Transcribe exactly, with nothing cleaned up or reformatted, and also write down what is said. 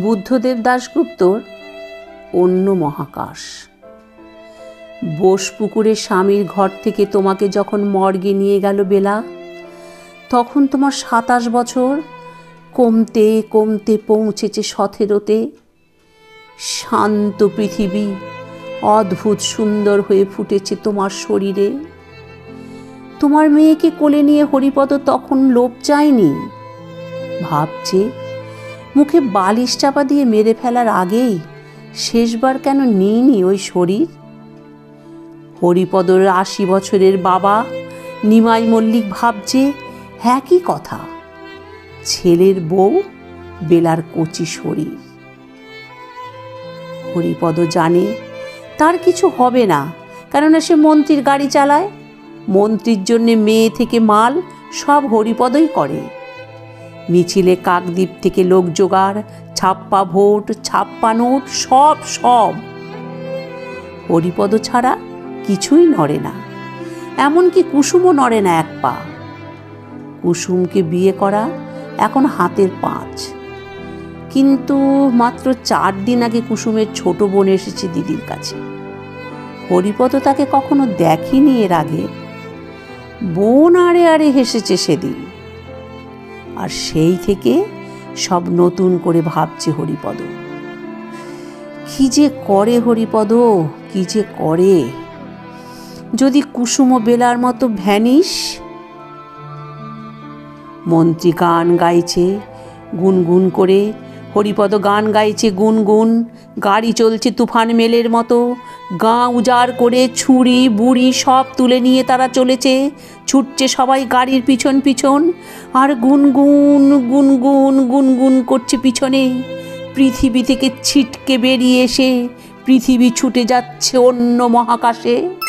বুদ্ধদেব দাশগুপ্তর অন্য মহাকাশ। বোসপুকুরে স্বামীর ঘর থেকে তোমাকে যখন মর্গে নিয়ে গেল বেলা, তখন তোমার সাতাশ বছর কমতে কমতে পৌঁছেছে সতেরোতে। শান্ত পৃথিবী অদ্ভুত সুন্দর হয়ে ফুটেছে তোমার শরীরে। তোমার মেয়েকে কোলে নিয়ে হরিপদ তখন লোভ চায়নি, ভাবছে মুখে বালিশ চাপা দিয়ে মেরে ফেলার আগেই শেষবার কেন নিইনি ওই শরীর। হরিপদর আশি বছরের বাবা নিমাই মল্লিক ভাবছে একই কথা, ছেলের বউ বেলার কচি শরীর। হরিপদ জানে তার কিছু হবে না, কেননা সে মন্ত্রীর গাড়ি চালায়। মন্ত্রীর জন্যে মেয়ে থেকে মাল সব হরিপদই করে। মিছিলে কাকদ্বীপ থেকে লোক জোগাড়, ছাপ্পা ভোট, ছাপ্পা নোট, সব সব হরিপদ ছাড়া কিছুই নড়ে না, এমনকি কুসুমও নড়ে না এক পা। কুসুমকে বিয়ে করা এখন হাতের পাঁচ, কিন্তু মাত্র চার দিন আগে কুসুমের ছোট বোন এসেছে দিদির কাছে। হরিপদ তাকে কখনো দেখেনি এর আগে। বোন আড়ে আড়ে হেসেছে সেদিন, আর সেই থেকে সব নতুন করে ভাবছে হরিপদ। কি যে করে হরিপদ, কি যে করে! যদি কুসুম বেলার মতো ভ্যানিস। মন্ত্রী গান গাইছে গুনগুন করে, হরিপদ গান গাইছে গুনগুন। গাড়ি চলছে তুফান মেলের মতো, গাঁ উজাড় করে ছুরি বুড়ি সব তুলে নিয়ে তারা চলেছে, ছুটছে সবাই গাড়ির পিছন পিছন, আর গুনগুন গুনগুন গুনগুন করছে পিছনে। পৃথিবী থেকে ছিটকে বেরিয়ে এসে পৃথিবী ছুটে যাচ্ছে অন্য মহাকাশে।